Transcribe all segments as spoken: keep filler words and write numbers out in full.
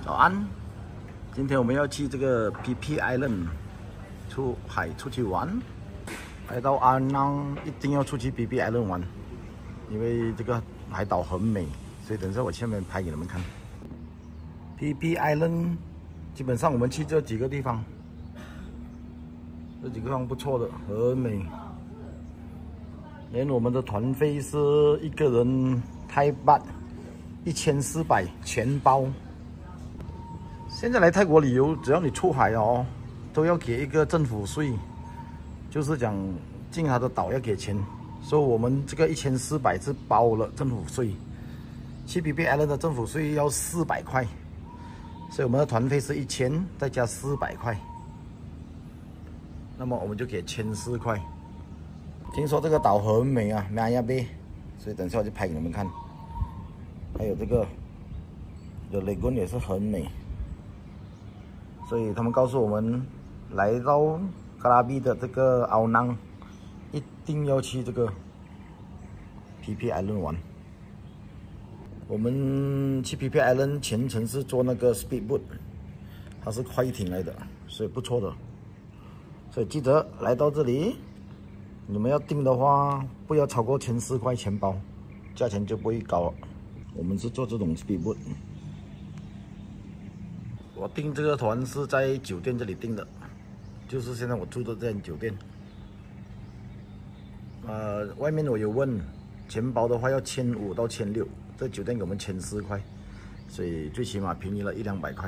早安，今天我们要去这个 Phi Phi Island 出海出去玩。来到阿囊一定要出去 Phi Phi Island 玩，因为这个海岛很美，所以等一下我下面拍给你们看。Phi Phi Island 基本上我们去这几个地方，这几个地方不错的，很美。连我们的团费是一个人泰巴一千四百全包。 现在来泰国旅游，只要你出海哦，都要给一个政府税，就是讲进他的岛要给钱。所以我们这个一千四百是包了政府税，去 Phi Phi Island 的政府税要四百块，所以我们的团费是一千，再加四百块，那么我们就给千四块。听说这个岛很美啊，玛雅贝，所以等一下我就拍给你们看。还有这个的雷公也是很美。 所以他们告诉我们，来到嘎拉比的这个奥囊，一定要去这个 Phi Phi Island 玩。我们去 Phi Phi Island 全程是坐那个 speedboat， 它是快艇来的，所以不错的。所以记得来到这里，你们要订的话，不要超过千四块钱包，价钱就不会高了。我们是坐这种 speedboat。 我订这个团是在酒店这里订的，就是现在我住的这间酒店。呃，外面我有问，全包的话要千五到千六，这酒店给我们千四块，所以最起码便宜了一两百块。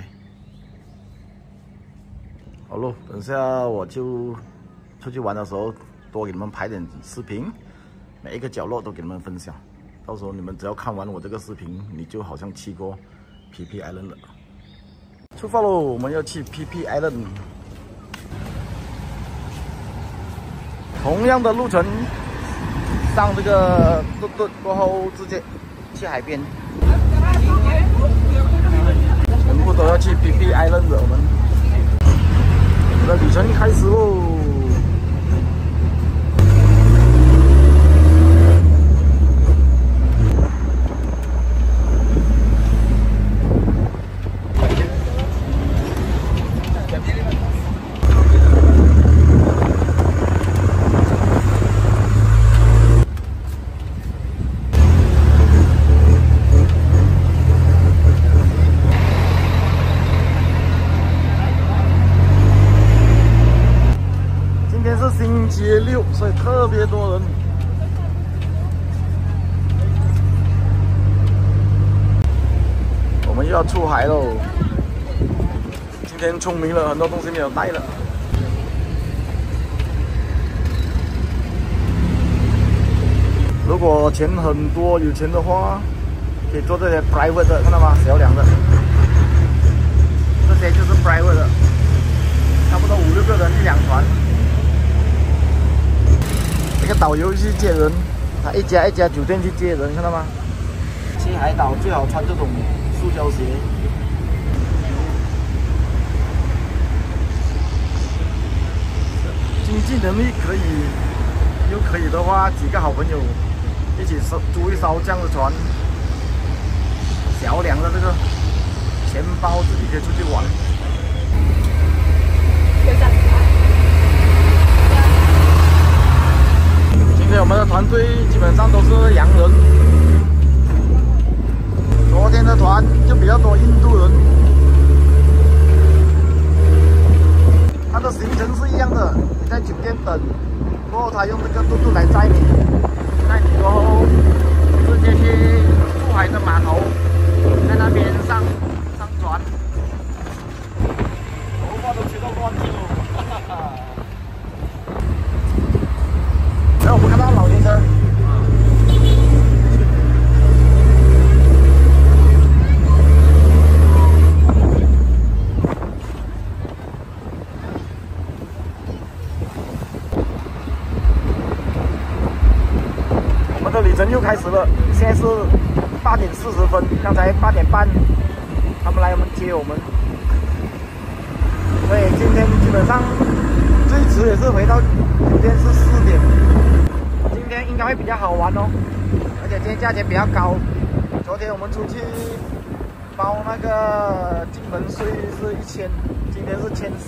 好喽，等下我就出去玩的时候多给你们拍点视频，每一个角落都给你们分享。到时候你们只要看完我这个视频，你就好像去过 Phi Phi Island 了。 出发喽！我们要去 Phi Phi Island。同样的路程，上这个嘟嘟过后，直接去海边。全部都要去 Phi Phi Island 的，我们我们的旅程开始喽！ 星期六，所以特别多人。我们又要出海喽！今天聪明了，很多东西没有带了。如果钱很多、有钱的话，可以做这些 private 的，看到吗？小辆的，这些就是 private 的，差不多五六个人一辆船。 这个导游去接人，他一家一家酒店去接人，看到吗？去海岛最好穿这种塑胶鞋。经济能力可以，又可以的话，几个好朋友一起租一艘这样的船，小辆的这个，钱包自己可以出去玩。 今天我们的团队基本上都是洋人，昨天的团就比较多印度人。它的行程是一样的，你在酒店等，过后他用这个嘟嘟来载你，载你过后直接去出海的码头，在那边上上船，头发都吹到乱掉了，哈哈。 然后我们看到老爷车，我们的旅程又开始了。现在是八点四十分，刚才八点半他们来我们接我们，所以今天基本上最迟也是回到酒店是四点。 今天应该会比较好玩哦，而且今天价钱比较高。昨天我们出去包那个进门税是一千，今天是千四。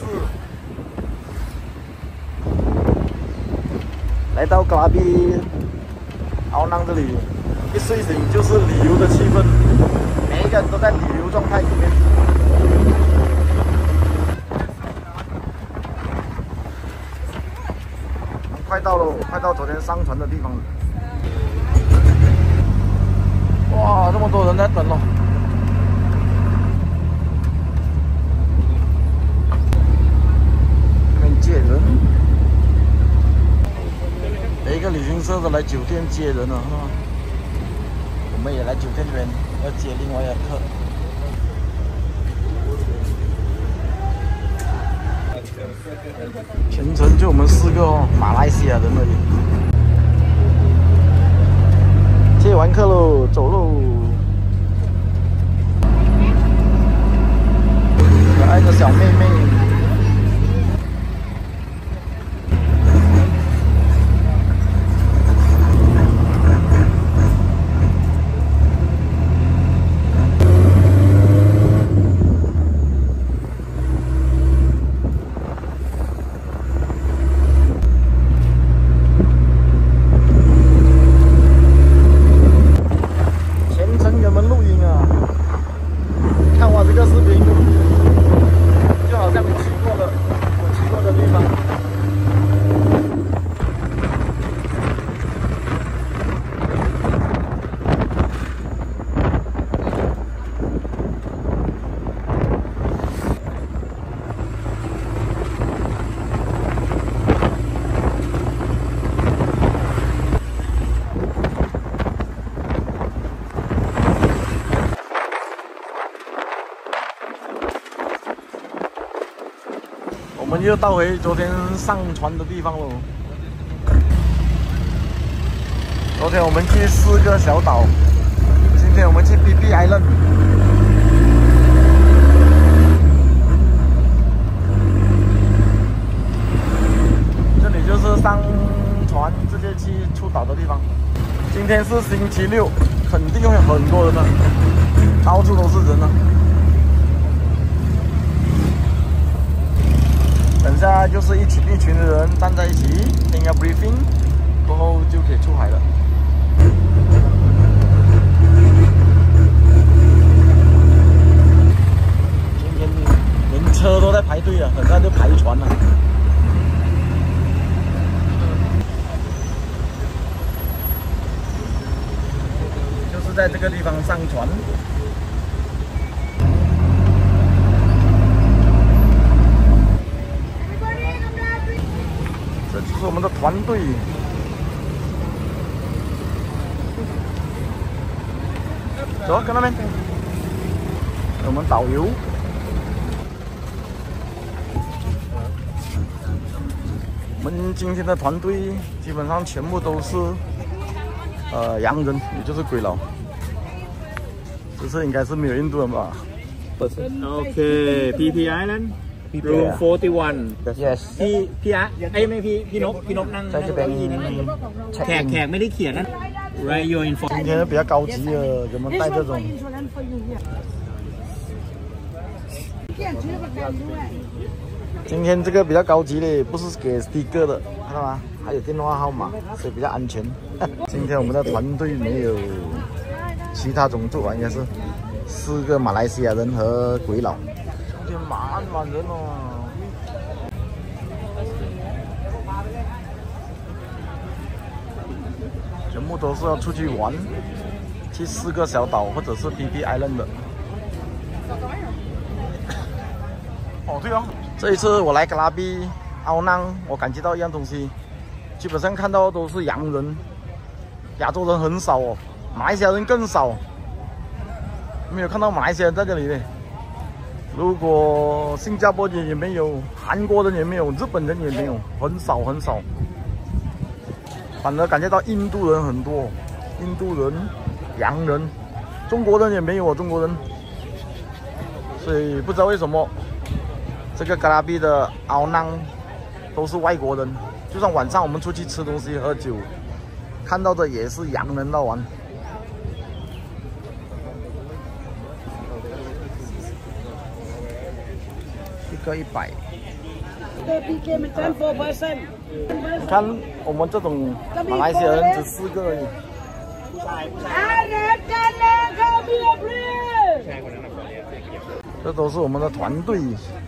来到格拉比奥囊这里，一睡醒就是旅游的气氛，每一个人都在旅游状态里面。快到了，快到昨天上船的地方了。哇，这么多人在等哦！这边接人，每一个旅行社都来酒店接人了，是吧？我们也来酒店这边要接另外一个客。全程就我们四个哦，马来西亚人而已。接完客喽，走喽。可爱的小妹妹。我们又到回昨天上船的地方喽。昨天我们去四个小岛，今天我们去 Phi Phi Island。这里就是上船直接去出岛的地方。今天是星期六，肯定会很多人的，到处都是人啊。等下就是一群一群的人站在一起，听个 briefing， 过后就可以出海了。今天连车都在排队啊，等下就排船了。就是在这个地方上船。这是我们的团队，走，看到没？我们导游，我们今天的团队基本上全部都是呃洋人，也就是鬼佬。这次应该是没有印度人吧 ？OK, Phi Phi Island. Room forty-one. Yes. พี่พี่อะไอ้ไม่พี่พี่นกพี่นกนั่งนั่งเก้าอี้นั่นแขกแขกไม่ได้เขียนนะ Right, your info. 今天比较高级的，我们带这种。今天这个比较高级的，不是给 sticker 的，看到吗？还有电话号码，所以比较安全。今天我们的团队没有其他种族啊，应该是四个马来西亚人和鬼佬。今天满满人哦。全部都是要出去玩，去四个小岛或者是 Phi Phi Island 的。哦，对哦，这一次我来格拉比奥囊，我感觉到一样东西，基本上看到都是洋人，亚洲人很少哦，马来西亚人更少，没有看到马来西亚人在这里呢。如果新加坡人也没有，韩国人也没有，日本人也没有，很少很少。反而感觉到印度人很多，印度人、洋人，中国人也没有，中国人。所以不知道为什么这个格拉比的奥囊都是外国人。就算晚上我们出去吃东西、喝酒，看到的也是洋人在玩。 个一百。 P K macam four person。 你看我们这种马来西亚人只四个而已。这都是我们的团队。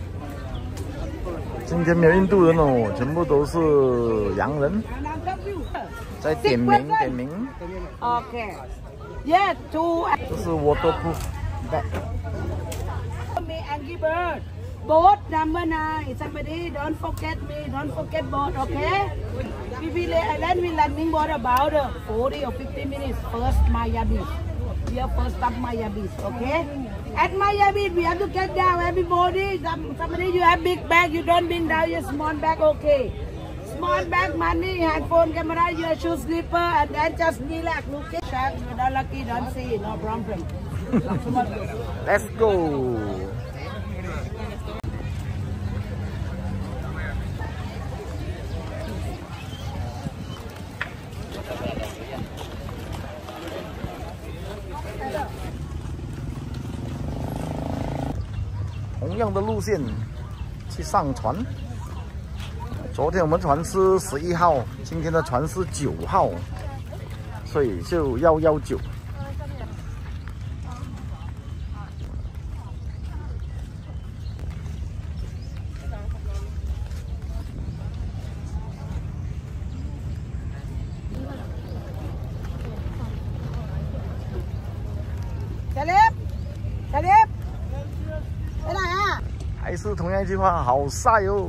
今天没有印度人哦，全部都是洋人。在点名点名。 OK。Yes, two. 这是 waterproof bag。 Me Angry Bird. Boat number nine. Somebody don't forget me. Don't forget boat. Okay. We will Island we landing boat about forty or fifty minutes. First Maya Beach. We are first stop Maya Beach. Okay. At Maya Beach we have to get down. Everybody. Somebody you have big bag. You don't bring down your small bag. Okay. Small bag, money, handphone, camera, your shoe, slipper, and then just relax. Look at shark. You're not lucky. Don't see. No problem. Let's go. 同样的路线去上船。昨天我们船是十一号，今天的船是九号，所以就幺幺九。 小林，小林，在哪呀？ 还是同样一句话，好晒哦。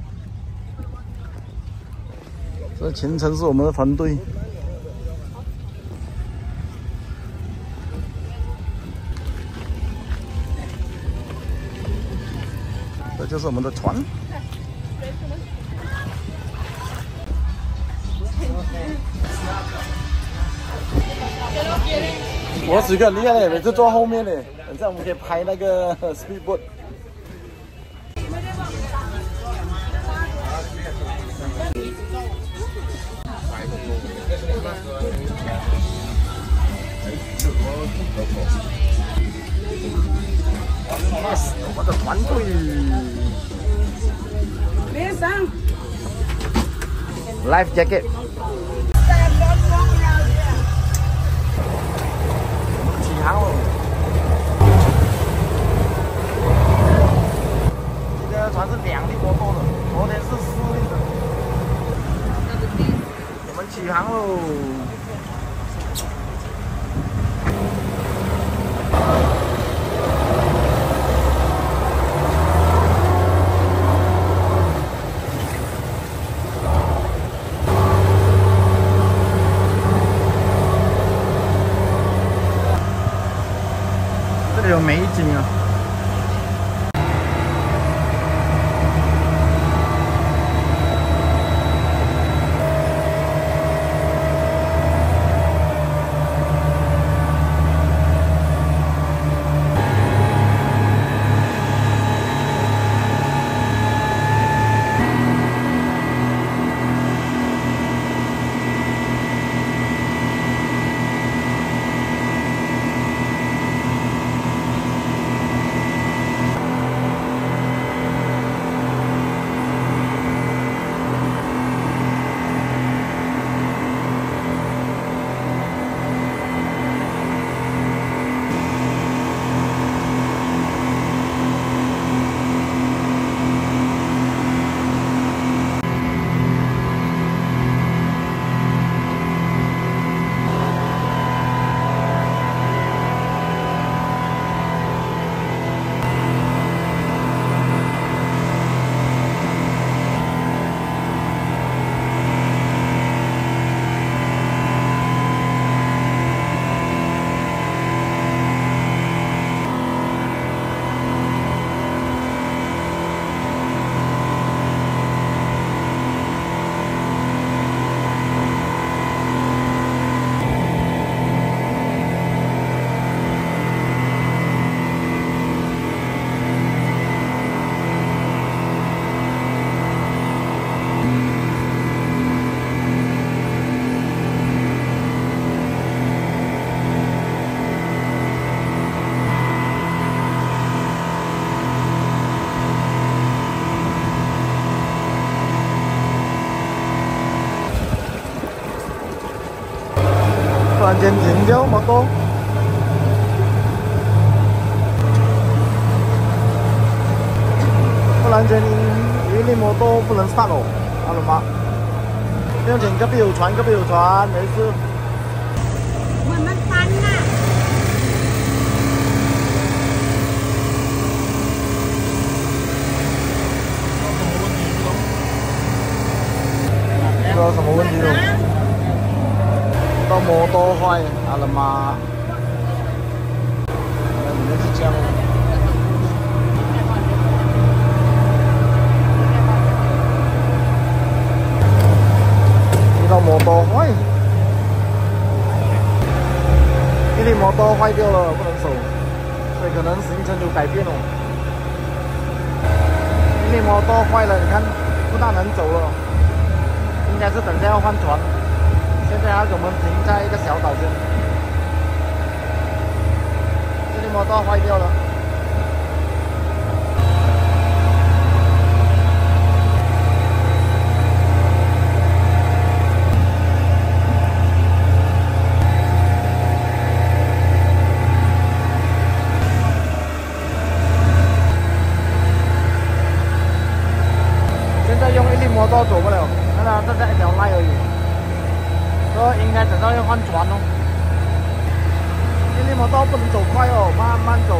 这全程是我们的团队。这就是我们的船。我几个很厉害的，每次坐后面的，等下我们可以拍那个 speedboat。我的团队。 别上。 Life jacket。起航了。今天的船是两粒多多的，昨天是四粒的。我们起航喽。有美景啊！ 然间停掉摩托。突然间有一辆摩托不能start哦，阿龙妈。不用紧，隔壁有船，隔壁有船，没事。 เหมือนมันตันน่ะ不知道什么问题哦。到摩托坏，阿拉妈，里面是这样。遇到摩托坏。 一辆摩托坏掉了，不能走，所以可能行程有改变哦。一辆摩托坏了，你看不大能走了，应该是等下要换船。现在要给我们停在一个小岛上。这辆摩托坏掉了。 摩托走不了，看到这是一条赖而已，所以应该等到要换船哦。这辆摩托不能走快哦，慢慢走。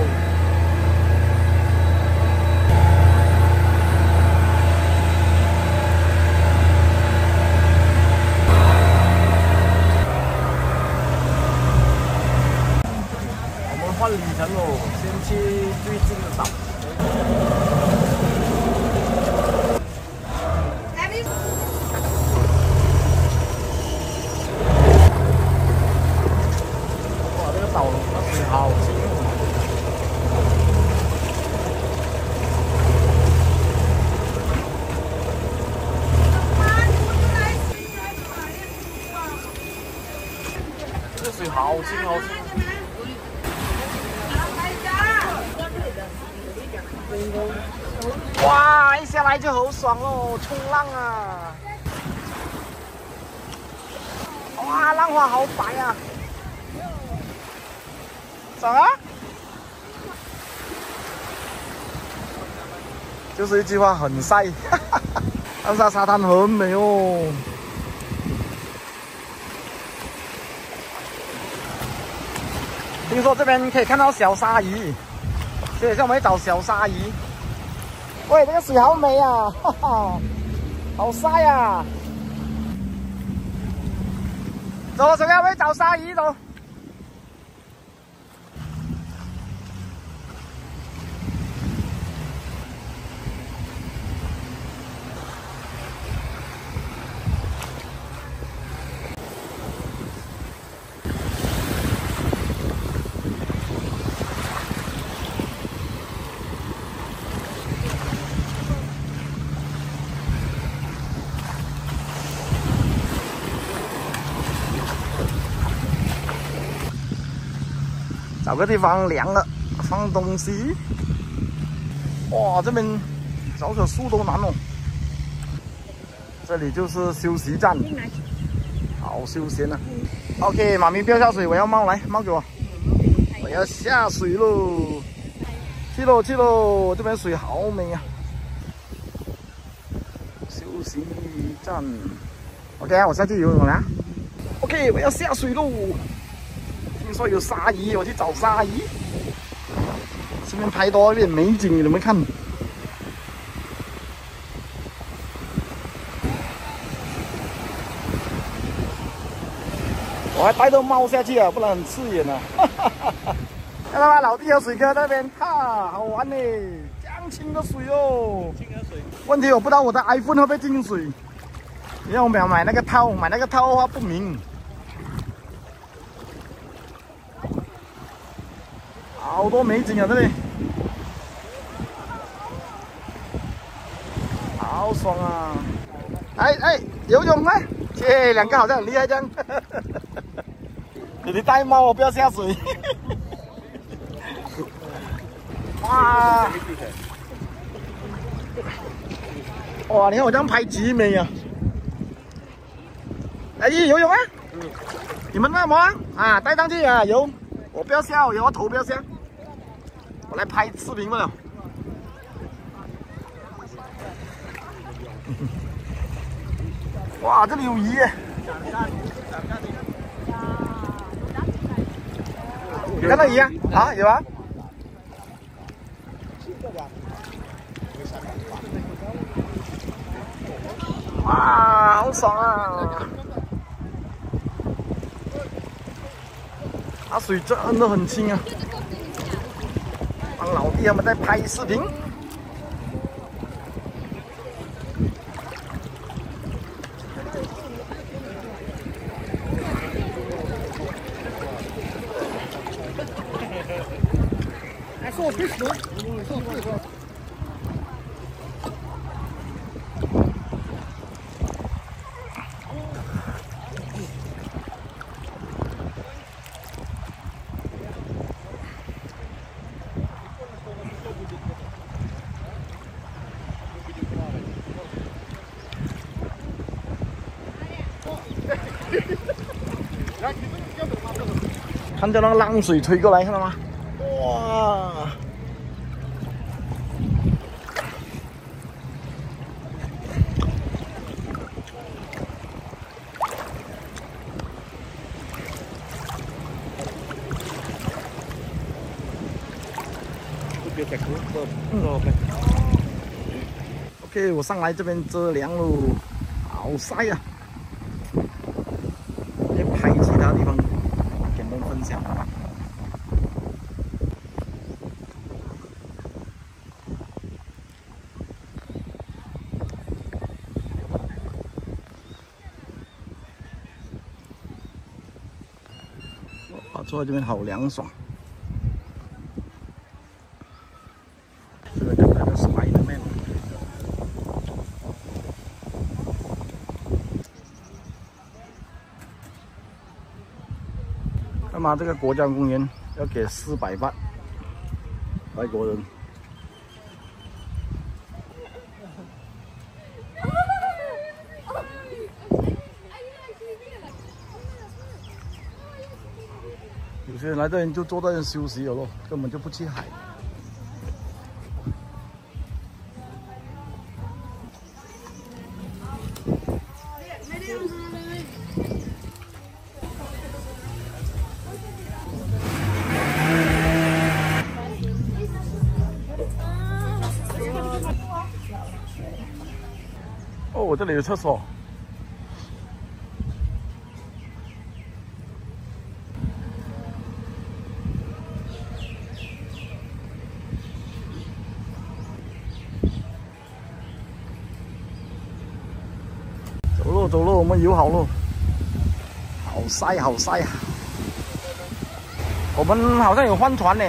我们换旅程喽，先去最近的岛。 好清哦！这个水好清好清。哇，一下来就好爽哦，冲浪啊！哇，浪花好白啊！ 爽啊！就是一句话，很晒，但是沙滩很美哦。听说这边可以看到小鲨鱼，所以现在我们找小鲨鱼。喂，这个水好美啊，哈哈，好晒啊！走，走，要不要找鲨鱼走？ 找个地方凉了，放东西。哇，这边找棵树都难哦。这里就是休息站，好休闲啊。OK， 妈咪不要下水，我要帽来，帽给我。我要下水喽，去喽去喽，这边水好美啊。休息站 ，OK， 我下去游泳了。OK， 我要下水喽。 听说有鲨鱼，我去找鲨鱼。顺便拍多一点美景，你们看。我还带着帽下去啊，不然很刺眼啊。看到吗？老弟和水哥那边，哈，好玩呢，这样清的水哦。清的水。问题我不知道我的 iPhone 会不会进水。因为我们要买那个套，买那个套的话不明。 好多美景啊，这里，好爽啊！哎哎，游泳吗？切，两个好像很厉害这样。你你戴帽，我不要下水。哇！哇，你看我这样拍极美啊！哎，游泳啊！ 你们那么啊，带上去啊，有，我不要笑，有我头不要笑，我来拍视频了。哇，这里有鱼耶！有看到鱼啊？啊，有啊。哇，好爽啊！啊，水真的很清啊！帮老弟他们在拍视频。 I saw a fish though. I saw a fish. 看到那个浪水推过来，看到吗？哇！OK， 我上来这边遮凉喽，好晒啊！也拍其他地方。 分享。哇，坐在这边好凉爽。这个刚才的 Spiderman。那么这个国家公园要给四百万外国人。有些人来这边就坐在这休息了咯，根本就不去海。哦，这里有厕所。走路走路，我们游好路。好晒好晒啊！我们好像有换船呢。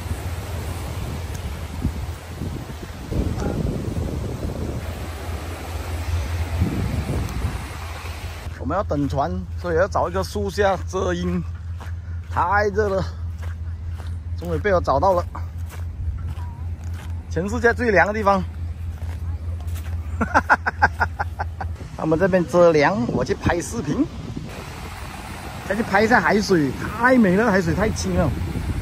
我们要等船，所以要找一个树下遮阴。太热了，终于被我找到了，全世界最凉的地方。他们这边遮凉，我去拍视频，再去拍一下海水，太美了，海水太清了。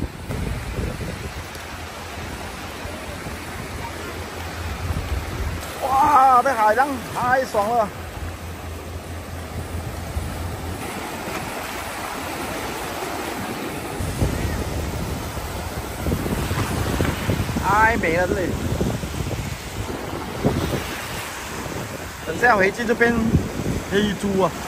哇，这海浪太爽了。 太美了，这里。等下回去就变黑猪啊！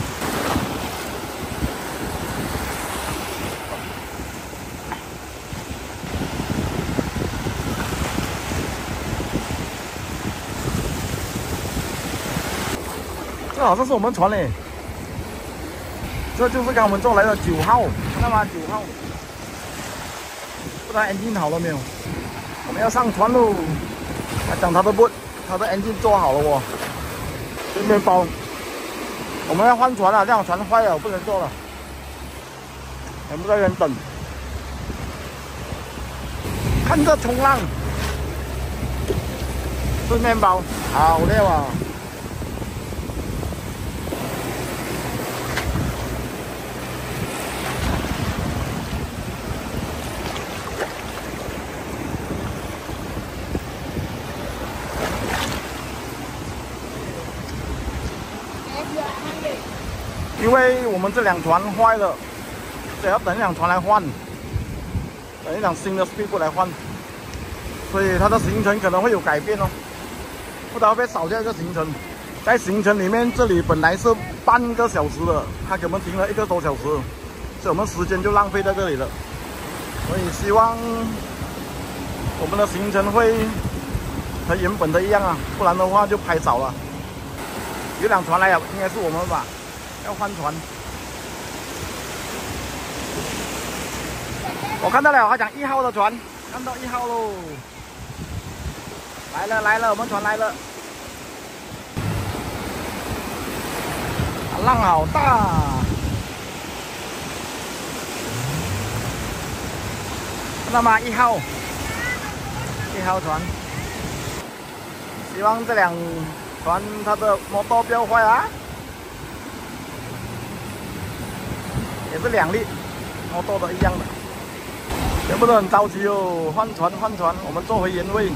这好像是我们船嘞，这就是刚我们坐来的九号，看到吗？九号，不知道 engine 好了没有？ 我们要上船喽！他讲他的不，他的 engine 做好了哦。这面包，我们要换船了，这样船坏了，不能坐了，全部在这边等，看着冲浪，吃面包，好溜啊！ 因为我们这辆船坏了，所以要等一辆船来换，等一辆新的 speedboat 来换，所以它的行程可能会有改变哦，不然会被少掉一个行程。在行程里面，这里本来是半个小时的，他给我们停了一个多小时，所以我们时间就浪费在这里了。所以希望我们的行程会和原本的一样啊，不然的话就拍少了。有辆船来了，应该是我们吧，要换船。我看到了，他讲一号的船，看到一号喽，来了来了，我们船来了。浪好大，看到吗？一号，一号船。希望这辆船它的摩托不要坏啊，也是两粒摩托的一样的，全部都很着急哦，换船换船，我们坐回原位。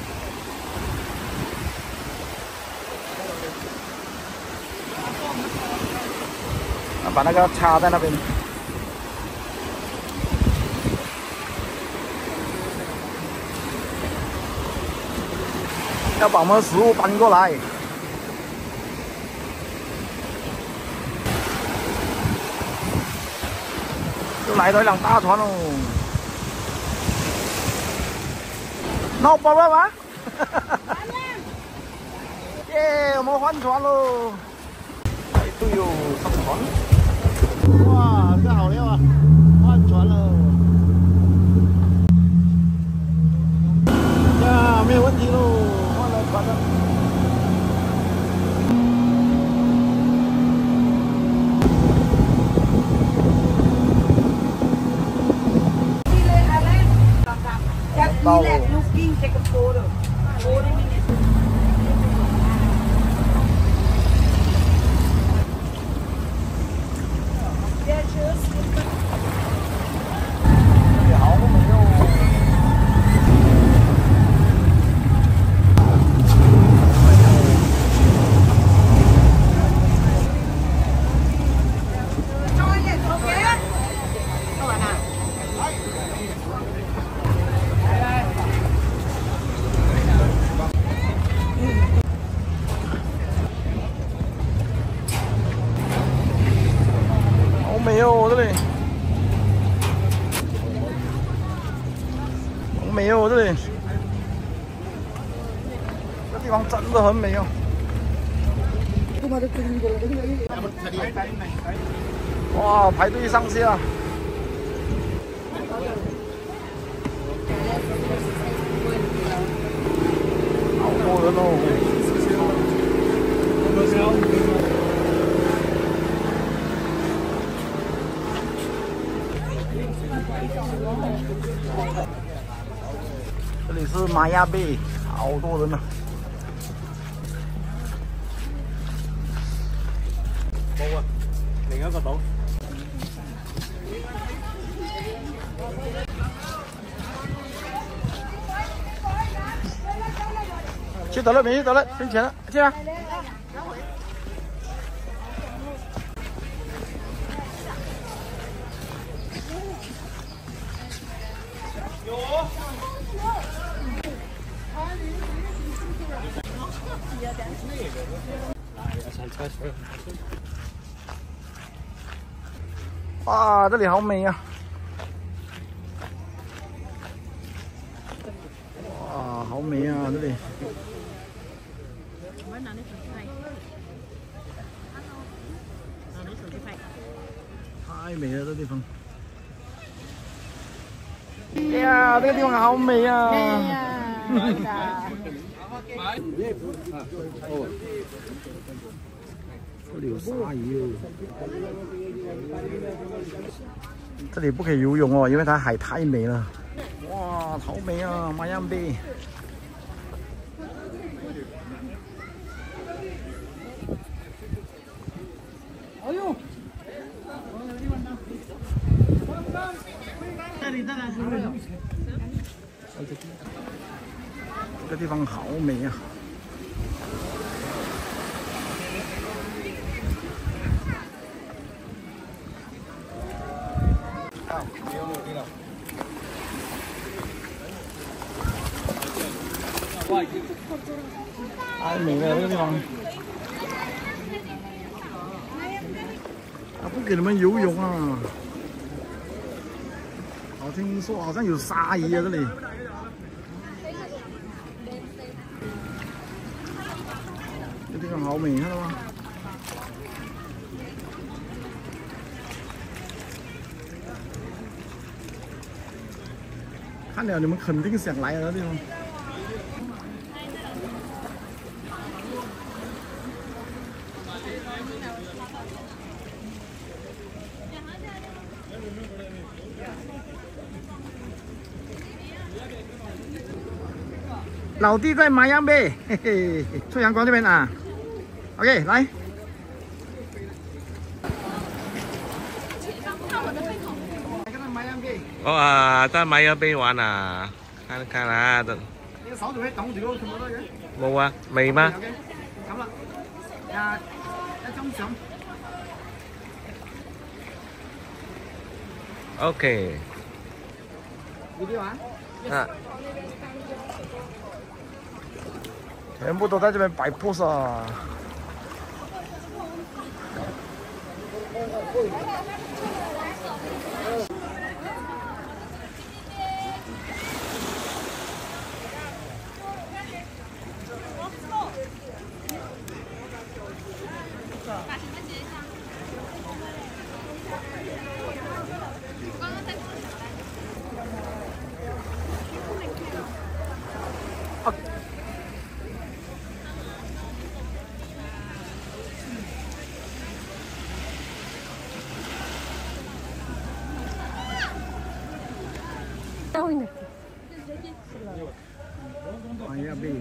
把那个插在那边，要把我们的食物搬过来。又来了一辆大船哦 ，No problem 啊！耶，我们换船喽！排队哟，上船。哇，这个好料啊！换船了，呀，没有问题喽，换了船了。到了。美哦，这里好美哦，这里这地方真的很美哦。哇，排队上去啊！好多人哦。这里是玛雅贝，好多人呢、啊。冇啊，另一個島。去得了没？得了，挣钱了，进来。哇，这里好美呀、啊！哇，好美啊，这里。太美了，这地方。哎呀，这个地方好美呀！这里有鲨鱼哦。这里不可以游泳哦，因为它海太美了。哇，好美啊，玛雅贝。哎呦！这里当然是会有。这个地方好美啊！ 太美了这个地方。他不给你们游泳啊！我听说好像有鲨鱼啊，这里。这地方好美，看到吗？看了你们肯定想来的地方。老弟在马洋贝，嘿嘿，出阳光这边啊。OK， 来。 哦啊，在馬爾卑玩啊，看看啦，得。 你個手仲可以擋住嗰個咁多嘅？ 冇啊，未嗎？ 咁啦，啊，一張相。 OK。 你啲玩？ 啊。 全部都在这边摆 pose 啊！玛雅贝，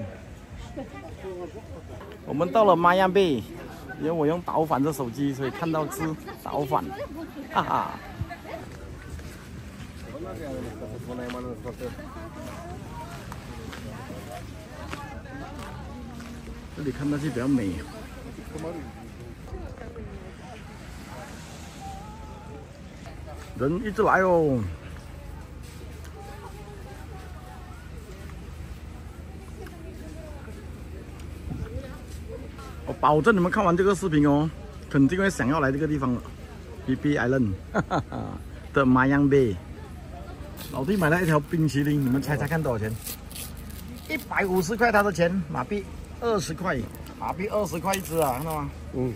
我们到了玛雅贝，因为我用导反的手机，所以看到是导反，哈哈。这里看上去比较美。人一直来哦。我保证你们看完这个视频哦，肯定会想要来这个地方了。Phi Phi Island 的 Myang Bay， 老弟买了一条冰淇淋，你们猜猜看多少钱？一百五十块，他的钱马币二十块，马币二十块一只啊，看到吗？嗯。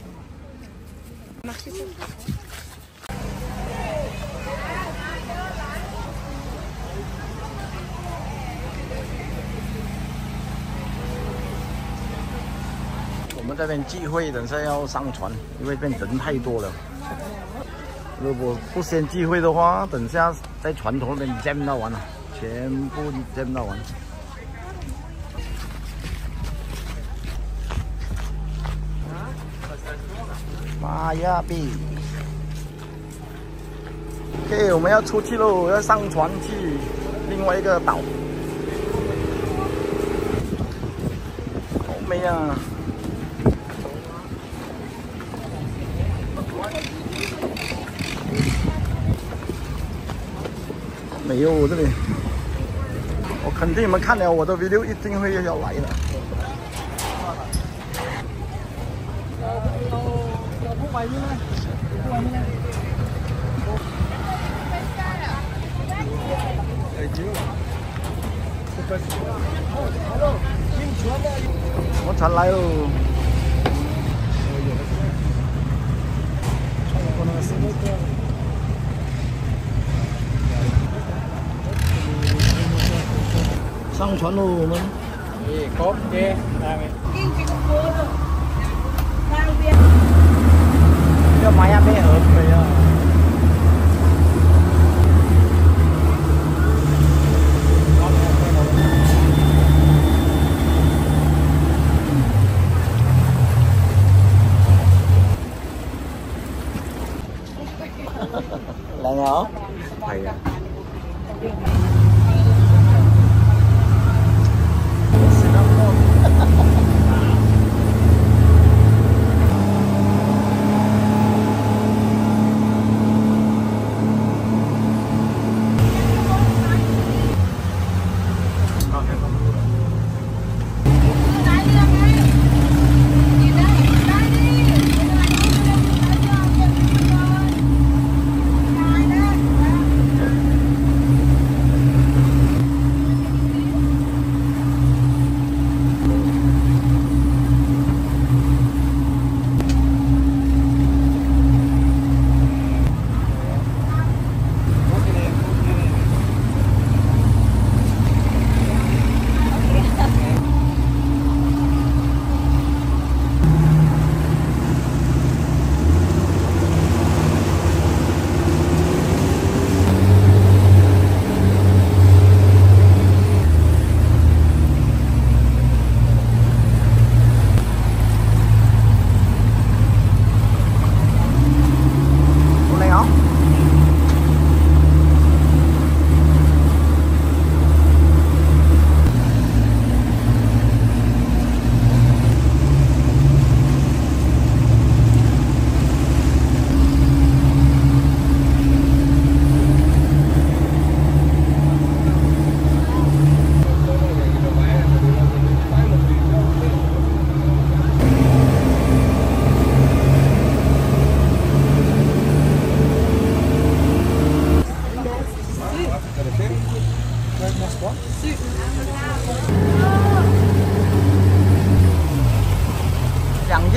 我们这边聚会，等下要上船，因为这边人太多了。如果不先聚会的话，等下在船头那边 jam 到完了，全部 jam 到完。玛雅贝 ，OK， 我们要出去喽，要上船去另外一个岛。好美啊！没有我这里，我肯定你们看了我的 video 一定会要来的。我船来喽！上船喽，我们。 咦，好嘅，係咪？ 这玛雅贝河可以啊。靚啊！係啊。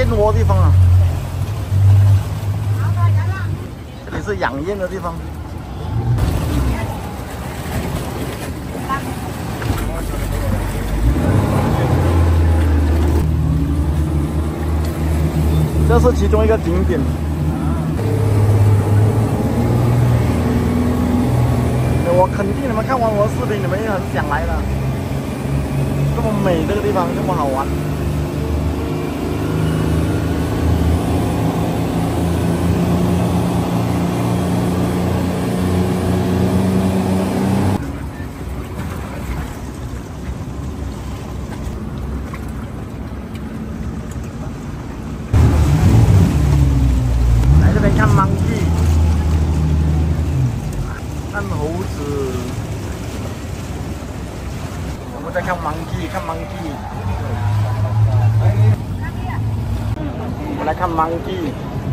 燕窝地方啊，这里是养燕的地方。这是其中一个景点。我肯定你们看完我的视频，你们也很想来了。这么美，这个地方这么好玩。来这边看 monkey。 看猴子，我们在看 monkey， 看 monkey， 我们来看 monkey。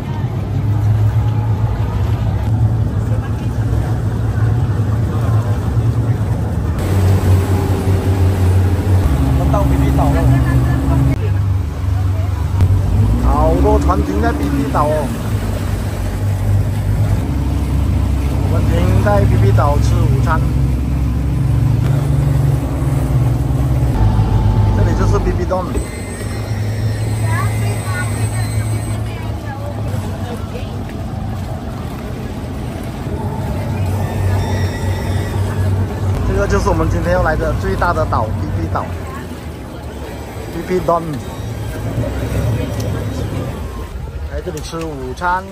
我们到 B B 岛了，好多船停在 B B 岛哦。 我们停在 B B 岛吃午餐，这里就是 B B Don。这个就是我们今天要来的最大的岛 B B 岛 ，B B Don。来这里吃午餐。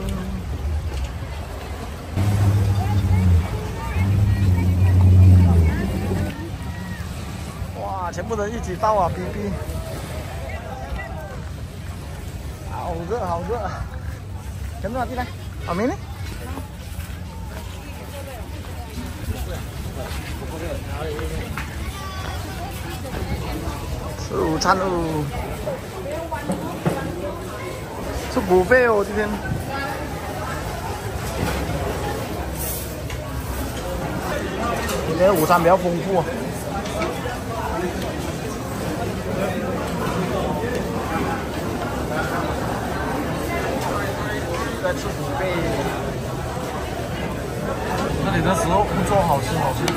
全部人一起到啊 ！B B， 好热好热，跟着进来，阿明呢？吃午餐喽，吃补费哦，今天。今天的午餐比较丰富啊。 在吃补费，这里的食物不错，好吃好吃。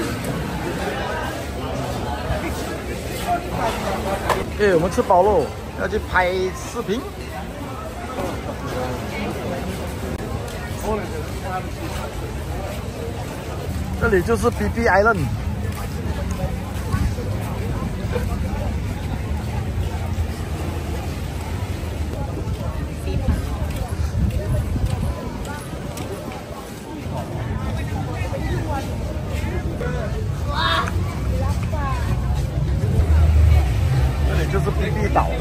哎，我们吃饱喽，要去拍视频。这里就是 B B Island。 就是 B B 岛，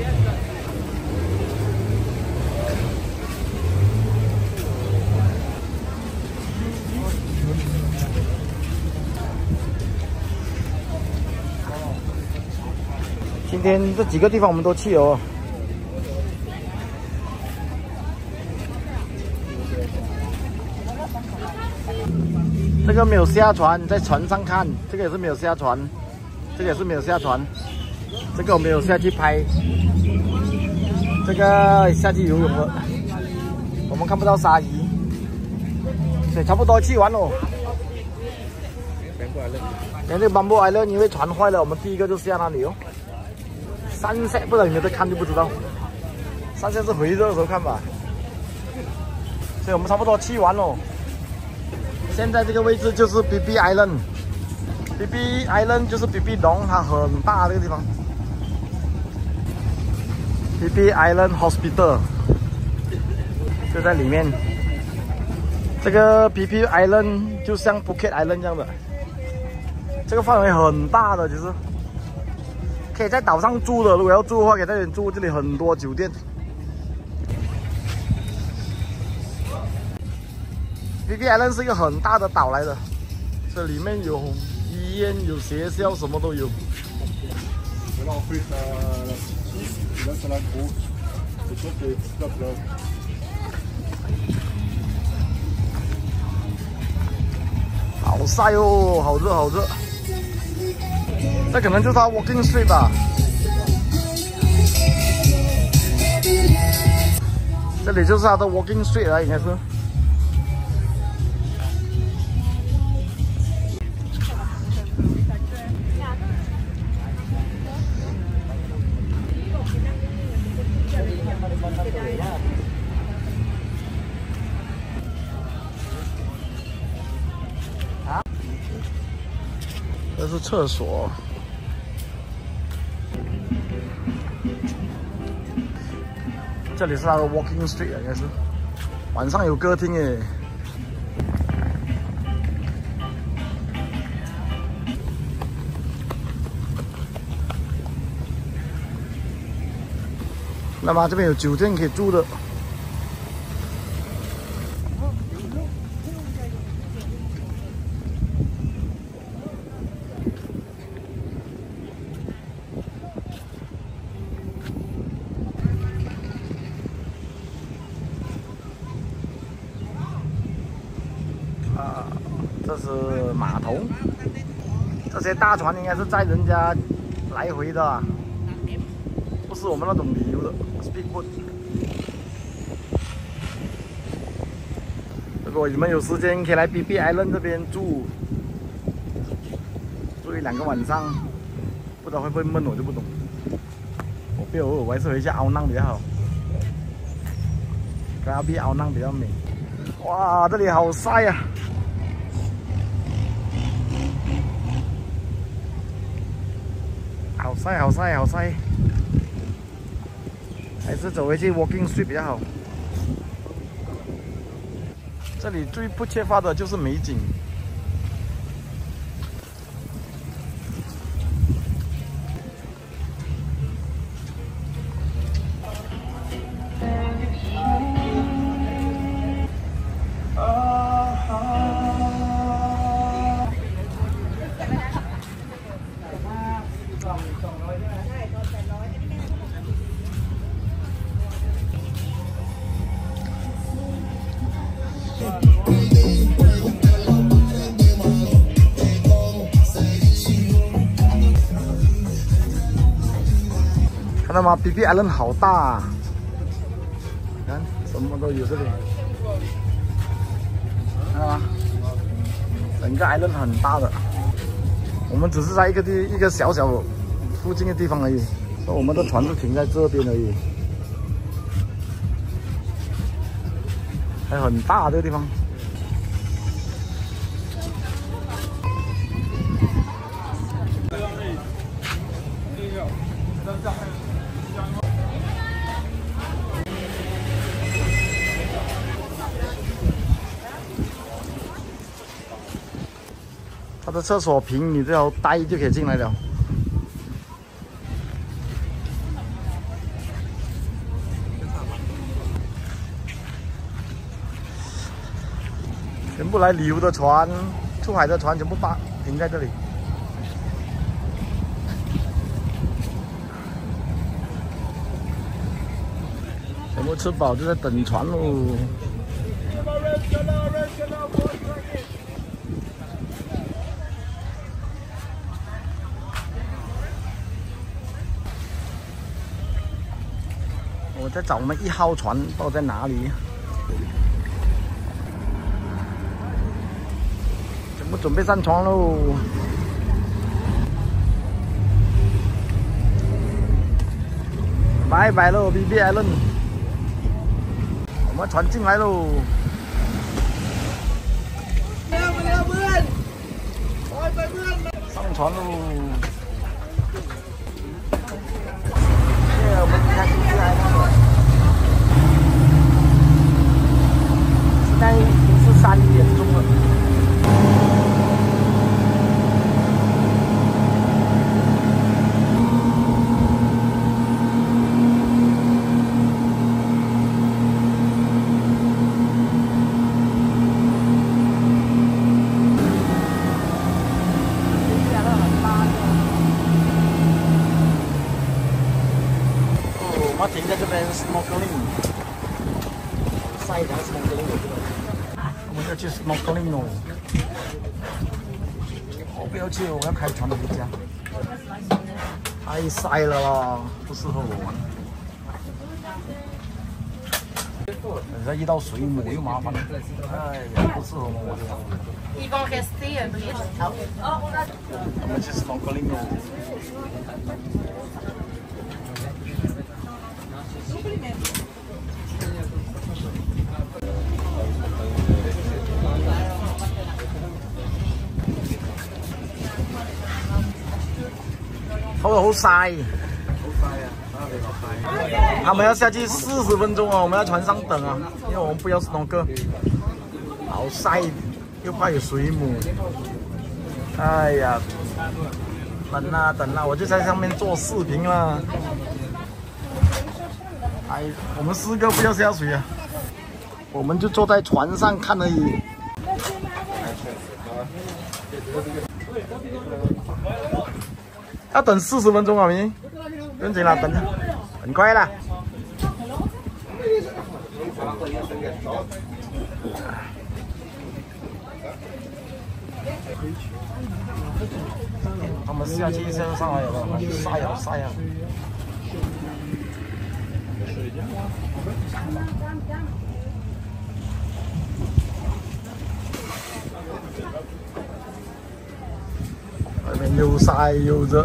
今天这几个地方我们都去哦。这个没有下船，在船上看，这个也是没有下船，这个也是没有下船。 这个我没有下去拍，这个下去游泳了，我们看不到鲨鱼，所以差不多去完喽。连这个 Bamboo Island 因为船坏了，我们第一个就下那里哦。Sunset 不知道有没有在看就不知道，Sunset是回热的时候看吧。所以我们差不多去完喽。现在这个位置就是 B B Island，B B Island 就是 B B Don， 它很大这个地方。 B B Island Hospital 就在里面。这个 B B Island 就像 Phuket Island 这样的，这个范围很大的，其实可以在岛上住的。如果要住的话，可以在这里住。这里很多酒店。B B Island 是一个很大的岛来的，这里面有医院、有学校，什么都有。 好晒哦，好热好热。这可能就是它 Walking Street 吧。 这里就是它的 Walking Street 了，应该是。啊，这是厕所。 这里是它的 Walking Street 应该是，晚上有歌厅耶。那么这边有酒店可以住的。啊，这是码头，这些大船应该是载人家来回的、啊，不是我们那种旅游的 speedboat。如果你们有时间，可以来 B B Island 这边住，住一两个晚上，不知道会不会闷，我就不懂。我不要，我还是回去奥浪比较好，戈壁奥浪比较美。哇，这里好晒呀、啊！ 好晒，好晒，好晒！还是走回去 Walking Street 比较好。这里最不缺乏的就是美景。看到吗 ？B B Island 好大、啊，看什么都有这里，看到吗？整个 Island 很大的，我们只是在一个地一个小小附近的地方而已，所以我们的船就停在这边而已，还很大这个地方。 它的厕所屏，你只要带就可以进来了。全部来旅游的船、出海的船全部把停在这里。全部吃饱就在等船喽。 我在找我们一号船，不知道在哪里。全部准备上船喽！拜拜喽 ，B B Island， 我们船进来喽！上船喽！耶，我们开进去来了。 现在已经是三点钟了。哦，我停在这边 snorkeling， 晒一条 snorkeling 我知道。 我们要去 snorkeling 哦！我不要去，我要开船回家。太晒了啦，不适合我玩。 等下遇到水母又麻烦了，哎呀，不适合我们玩。我们去 snorkeling 哦。好好晒。 他们要下去四十分钟哦，我们在船上等啊，因为我们不要 snorkel， 好晒，又怕有水母。哎呀，等啊等啊，我就在上面做视频了。哎，我们四个不要下水啊，我们就坐在船上看而已。要等四十分钟啊，明，不用紧了，等着。 很快啦！他们下去先上来了，晒呀晒呀！外面又晒又热。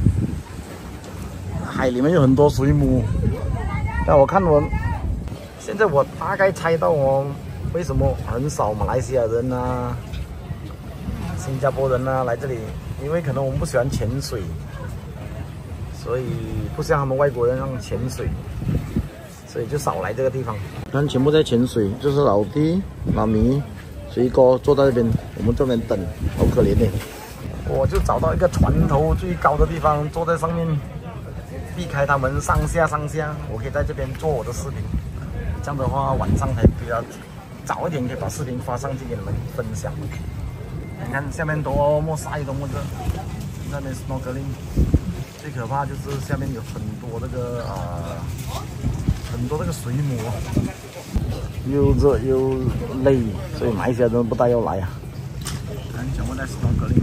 海里面有很多水母，但我看我现在我大概猜到哦，为什么很少马来西亚人啊、新加坡人啊来这里，因为可能我们不喜欢潜水，所以不像他们外国人让潜水，所以就少来这个地方。看全部在潜水，就是老弟、妈咪、水哥坐在这边，我们这边等，好可怜的。我就找到一个船头最高的地方，坐在上面。 避开他们上下上下，我可以在这边做我的视频。这样的话，晚上才比较早一点可以把视频发上去给你们分享。你看下面多么晒，多么热，那边 snorkeling 最可怕就是下面有很多那个呃很多那个水母，又热又累，所以马来西亚人不大要来啊。看全部在 snorkeling，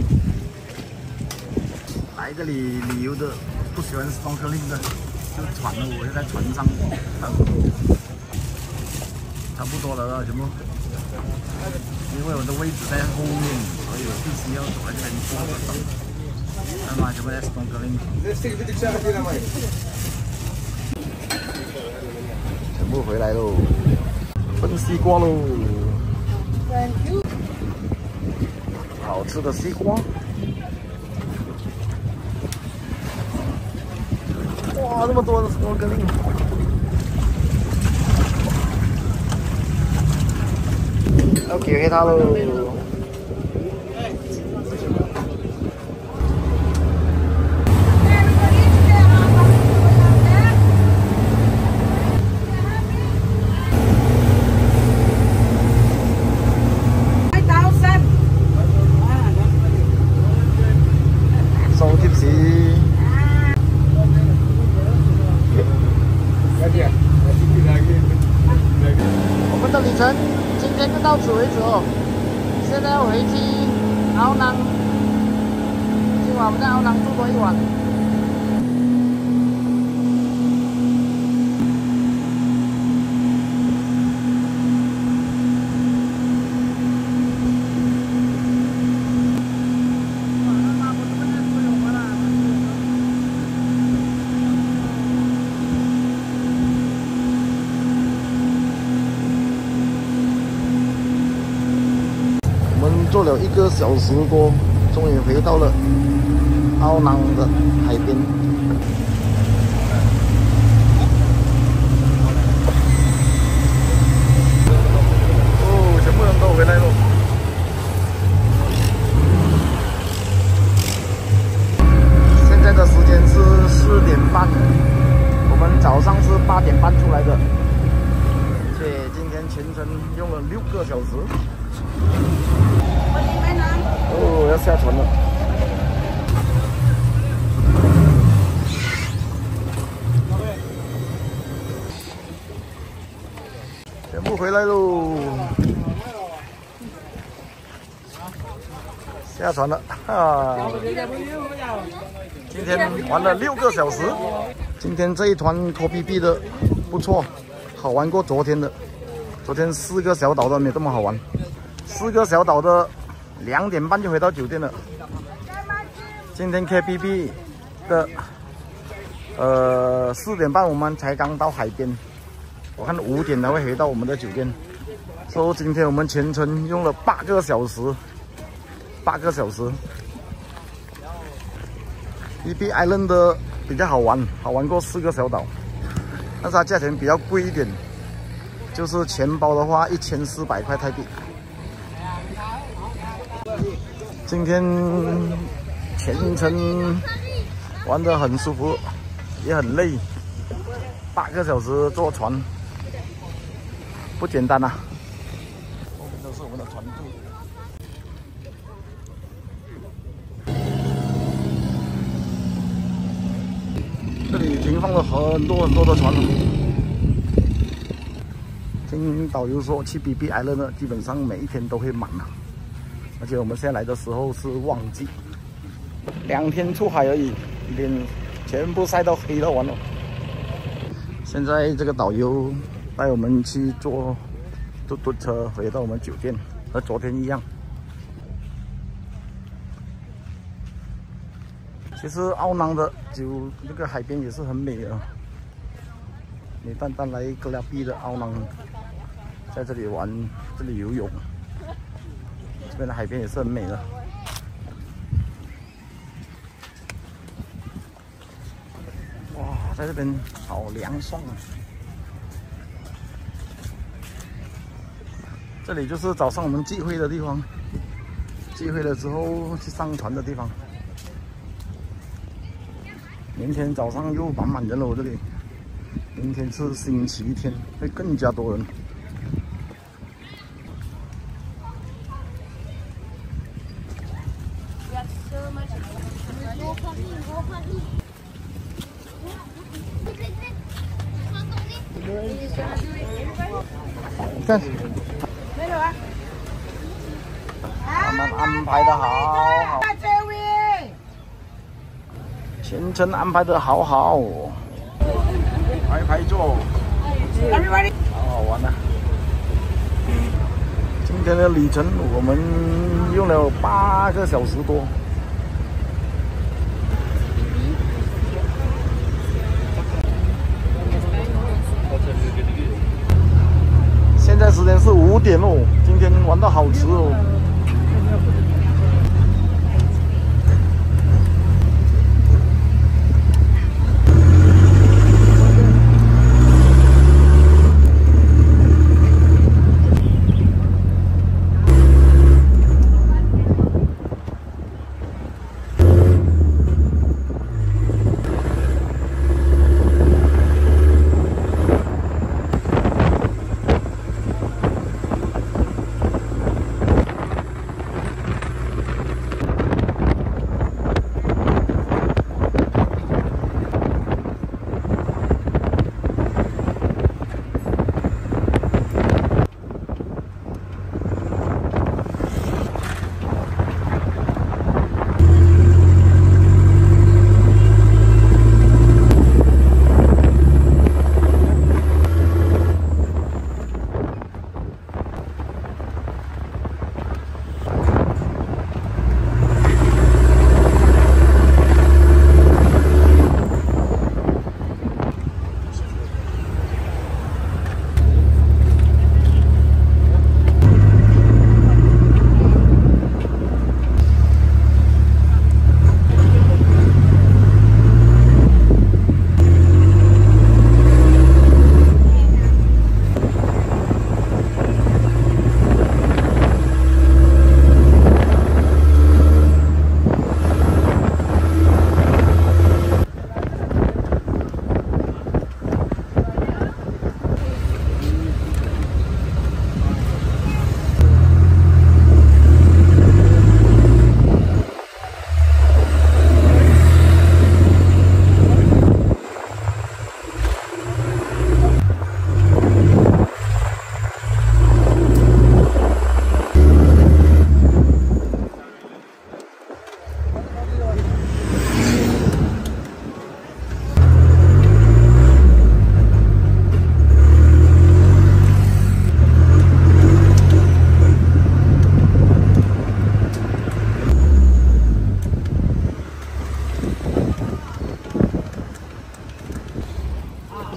来这里旅游的。 不喜欢 snorkeling 的，就船了，我就在船上等，差不多了全部。因为我的位置在后面，所以我必须要走在这边坐着等。那么全部在 snorkeling， 全部回来喽，分西瓜喽，好吃的西瓜。 哇，那么多的 snorkeling！ OK， 黑它喽。收貼士。 我们的旅程今天就到此为止哦。现在要回去奥南，今晚我们在奥南住多一晚。坐了一个小时多，终于回到了奥南的海边。哦，全部人都回来了。现在的时间是四点半，我们早上是八点半出来的，所以今天全程用了六个小时。 哦，要下船了。全部回来喽！下船了，哈！今天玩了六个小时，今天这一团拖 P P 的不错， 好玩过昨天的。昨天四个小岛的没这么好玩，四个小岛的两点半就回到酒店了。今天 K P P 的呃四点半我们才刚到海边，我看五点才会回到我们的酒店。所以今天我们全程用了八个小时，八个小时。P P Island 的比较好玩，好玩过四个小岛，但是它价钱比较贵一点。就是钱包的话，一千四百块台币。今天全程玩得很舒服，也很累，八个小时坐船，不简单啊！后面都是我们的船队。这里停放了很多很多的船。听导游说，去 P P Island 呢，基本上每一天都会满啊，而且我们现在来的时候是旺季，两天出海而已，脸全部晒到黑了，完了。现在这个导游带我们去坐嘟嘟车回到我们酒店，和昨天一样。其实奥囊的就这个海边也是很美的，你单单来格拉比的奥囊。在这里玩，这里游泳，这边的海边也是很美的。哇，在这边好凉爽啊！这里就是早上我们聚会的地方，聚会了之后去上船的地方。明天早上又满满人了，我这里。明天是星期天，会更加多人。看， 没有啊。 他们安排的好好，行程安排的好好，排排坐，好好玩啊！今天的旅程我们用了八个小时多。现在时间是五点哦，今天玩到好迟哦。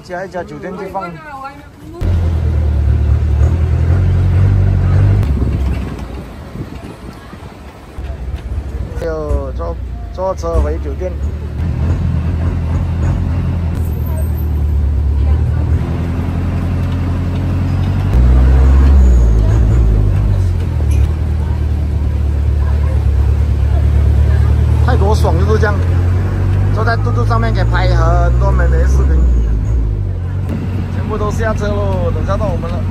加一家酒店地方。就坐坐车回酒店。泰国爽就是这样，坐在嘟嘟上面可以拍很多美美的视频。全部都下车喽，等下到我们了。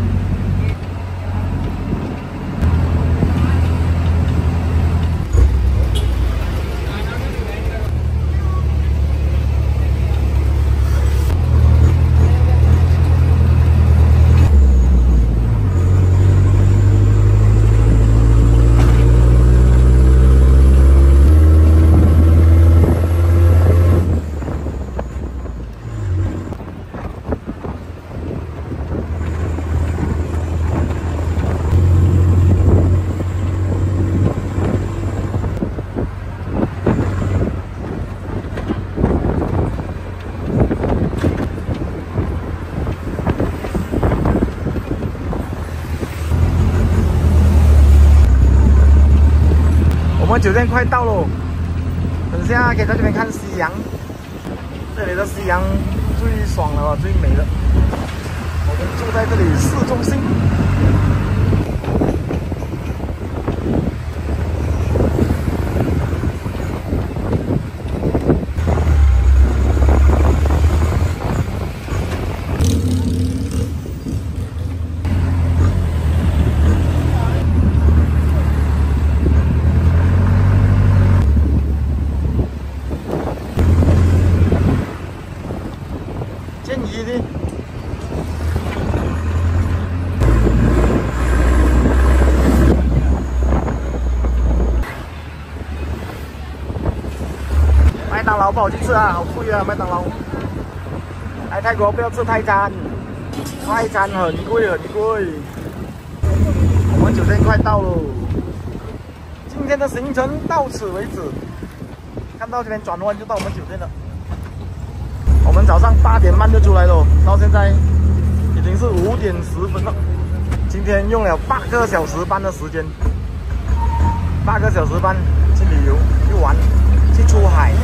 我们酒店快到喽，等下可以在这边看夕阳。这里的夕阳最爽了，最美了。我们住在这里市中心。建议的。麦当劳不好去吃啊，好贵啊！麦当劳。来泰国不要吃泰餐，泰餐很贵很贵。我们酒店快到喽，今天的行程到此为止。看到这边转弯就到我们酒店了。 我们早上八点半就出来了，到现在已经是五点十分了。今天用了八个小时半的时间，八个小时半去旅游、去玩、去出海。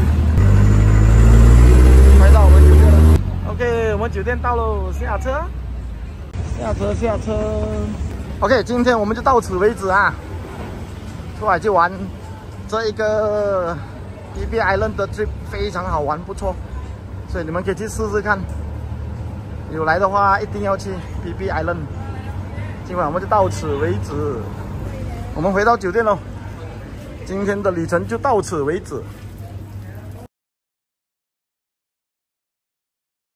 快到我们酒店了 ，OK， 我们酒店到喽，下车，下车，下车。OK， 今天我们就到此为止啊，出海去玩，这一个 Phi Phi Island 的 trip 非常好玩，不错。 所以你们可以去试试看，有来的话一定要去 Phi Phi Island。今晚我们就到此为止，我们回到酒店喽。今天的旅程就到此为止。